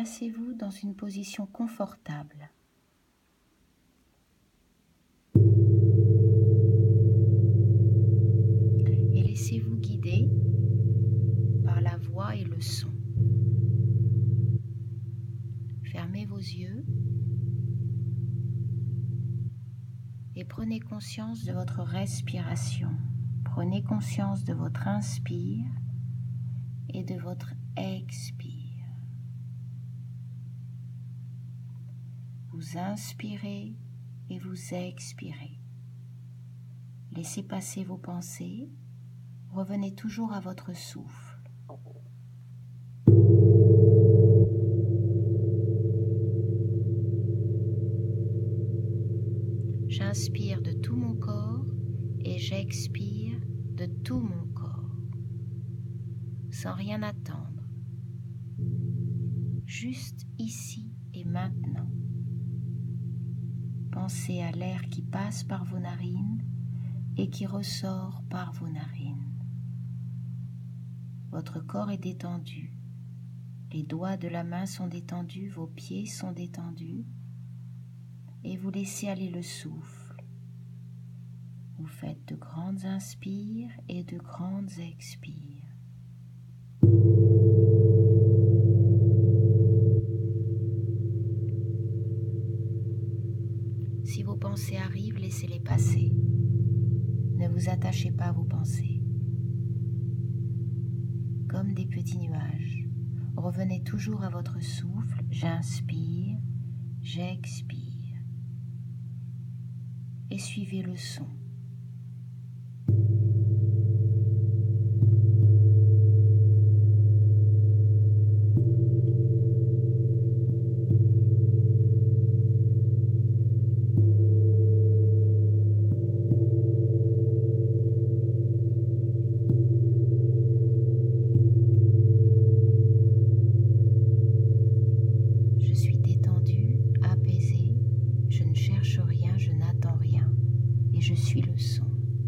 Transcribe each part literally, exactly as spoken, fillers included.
placez-vous dans une position confortable. Et laissez-vous guider par la voix et le son. Fermez vos yeux et prenez conscience de votre respiration. Prenez conscience de votre inspire et de votre expire. Vous inspirez et vous expirez. Laissez passer vos pensées. Revenez toujours à votre souffle. J'inspire de tout mon corps et j'expire de tout mon corps, sans rien attendre, juste ici et maintenant. Pensez à l'air qui passe par vos narines et qui ressort par vos narines. Votre corps est détendu, les doigts de la main sont détendus, vos pieds sont détendus et vous laissez aller le souffle. Vous faites de grandes inspires et de grandes expires. Si vos pensées arrivent, laissez-les passer. Ne vous attachez pas à vos pensées. Comme des petits nuages, revenez toujours à votre souffle. J'inspire, j'expire. Et suivez le son. Je suis détendue, apaisée, je ne cherche rien, je n'attends rien, et je suis le son.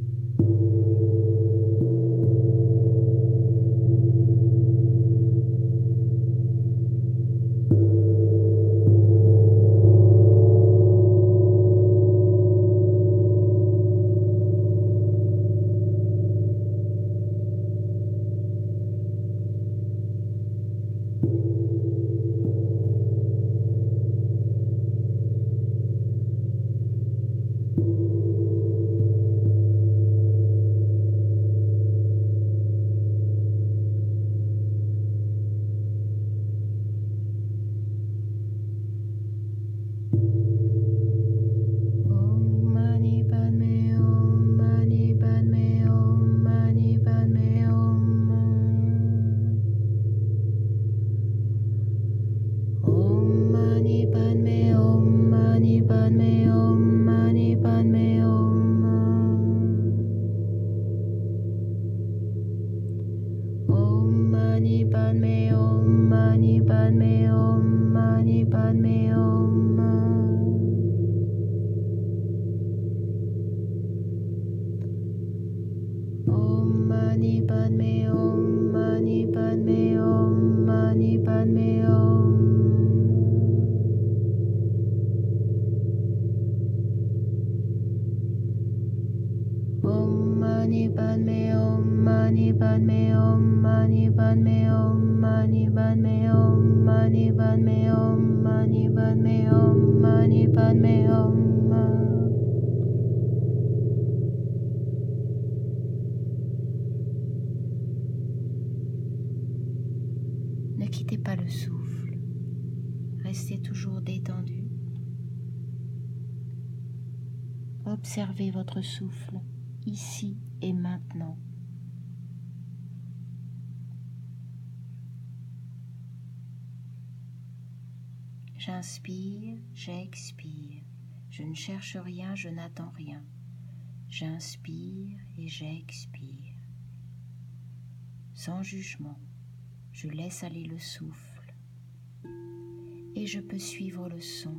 Ne quittez pas le souffle, restez toujours détendu. Observez votre souffle ici et maintenant. J'inspire, j'expire. Je ne cherche rien, je n'attends rien. J'inspire et j'expire. Sans jugement, je laisse aller le souffle et je peux suivre le son.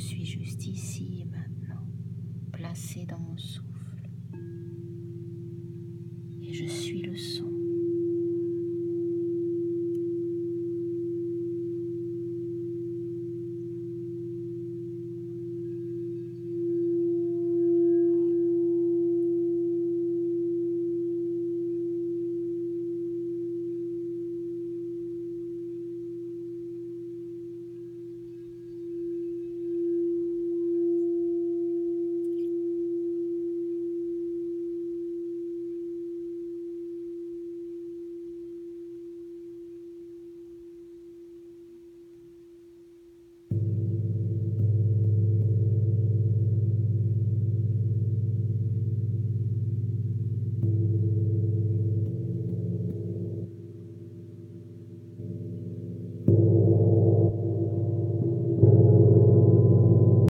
suis juste ici et maintenant, placé dans mon souffle.